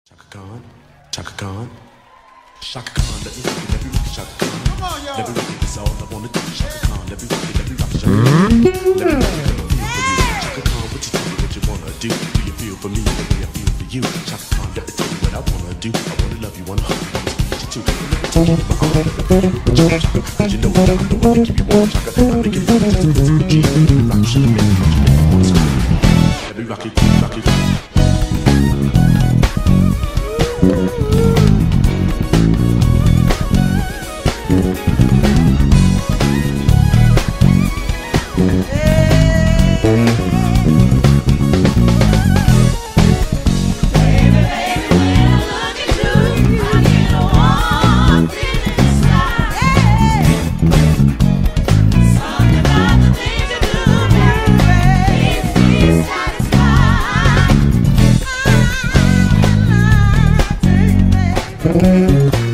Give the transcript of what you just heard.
Chaka Khan, Chaka Khan, Chaka Khan, let me rock it, let me rock it, Chaka Khan. Come on, y'all. Let me rock it, that's all I wanna do. Chaka Khan, let me rock it, let me rock it, Chaka Khan. Let me rock it, let me feel for you. Chaka Khan, what you tell me what you wanna do? Do you feel for me the way I feel for you? Chaka Khan, let me tell you what I wanna do. I wanna love you, wanna hug you, wanna squeeze you too. Let me take you to my heart, let me feel what you want, Chaka. 'Cause you know what I'm the one to give you warm, Chaka. I'm the kid that's just a good G. Rock, Chaka, make me wanna scream. Let me rock it, rock it. Satisfied.